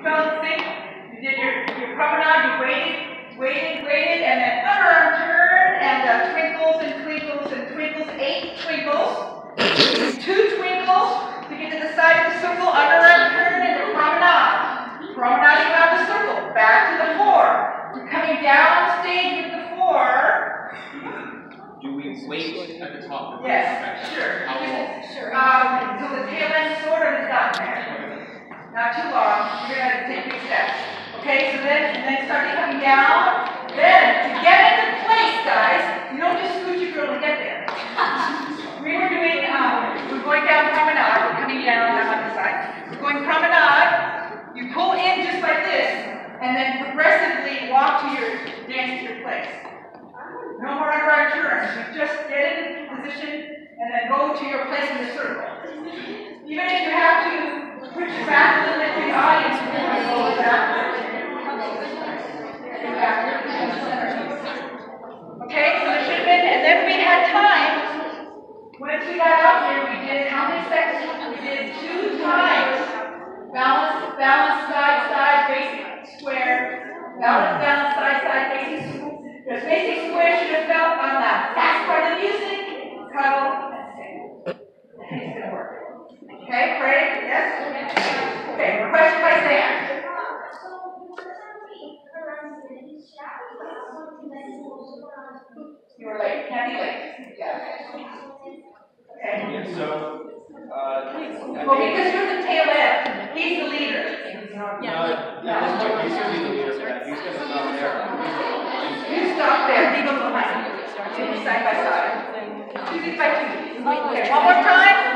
balancing. You did your promenade, you waited, and then underarm turn, and twinkles and twinkles and twinkles, 8 twinkles. 2 twinkles to get to the side of the circle, underarm turn, and the promenade. Promenading around the circle, back to the 4. You're coming down stage with the 4. Do we wait at the top? Yes, sure. How long? Sure. Until the tail end sort of is done there. Not too long. You're going to take big steps. Okay, so then start coming down. Then, to get into place, guys, you don't just scoot your girl to get there. We're going down promenade. We're coming down on the side. We're going promenade. You pull in just like this, and then progressively walk to your dance to your place. No more underarm turns. You just get into position and then go to your place in the circle. Even if you have to push your back a little bit to the audience, you can go back. Okay, so there should have been, and then we had time. Once we got up here, we did how many seconds? We did 2 times. Balance, side, basic, square. Balance, side, basic, square. The basic square should have felt on the fast part of the music. Cuddle, and sing. It's going to work. Okay, Craig? Yes? Okay, question by Sam. You were late. Can't be late. Yeah. Okay. Yeah, so, well, because you're the tail end. He's the leader. No, he's going to be the leader. He's going to stop there. You stop there. Leave him behind. Side by side. 2 by 2. Okay, one more time.